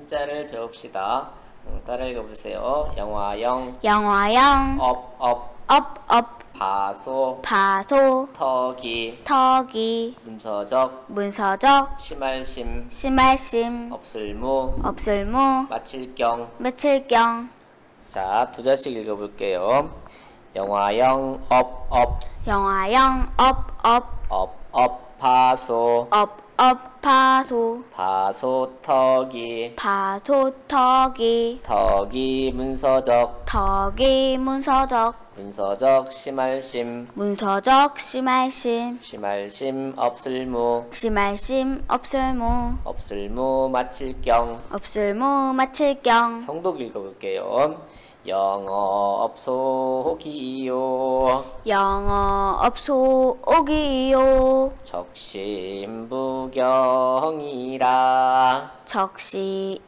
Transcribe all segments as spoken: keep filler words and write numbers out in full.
한자를 배웁시다. 음, 따라 읽어보세요. 영화영, 영화영, 업, 업, 업, 업, 파소, 파소, 터기, 터기, 문서적, 문서적, 심할심, 심할심, 없을무, 없을무, 마칠경. 며칠경. 자, 두 자씩 읽어볼게요. 영화영, 업, 업, 영화영, 업, 업, 업, 업, 파소, 업, 업, 파소, 파소, 터기, 파소, 터기, 터기, 문서적, 터기, 문서적, 문서적, 심할심, 문서적, 심할심, 심할심, 없을무, 심할심, 없을무, 없을무, 마칠경. 없을무, 마칠경. 성독 읽어볼게요. 영어 업소기요, 영어 업소 오기요, 적심부경이라. 적시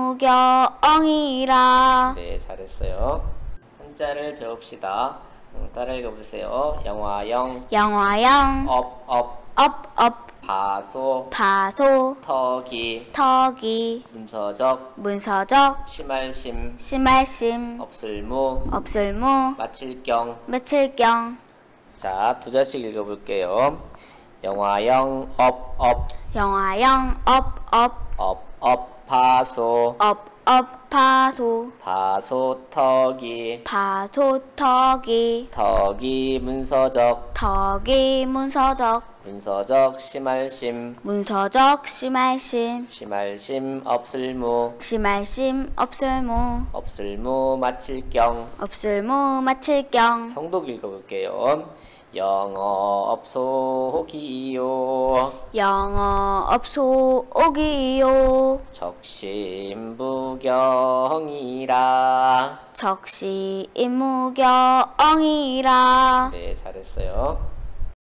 임무경이라. 네, 잘했어요. 한자를 배웁시다. 음, 따라 읽어보세요. 영화영, 영화영, 업, 업, 업, 업, 파소, 파소, 터기, 터기, 문서적, 문서적, 심할심, 심할심, 없을무, 없을무, 마칠경. 며칠경. 자, 두 자씩 읽어볼게요. 영화영, 업, 업, 영화영, 업, 업, 업, 업, 파소, 업, 업, 파소, 파소, 터기, 파소, 터기, 터기, 문서적, 터기, 문서적, 문서적, 심할심, 문서적, 심할심, 심할심, 없을무, 심할심, 없을무, 없을무, 마칠경. 없을무, 마칠경. 성독 읽어볼게요. 영어 업소기요, 영어 업소 오기요, 적심부경이라. 적시 임무경이라. 네, 잘했어요.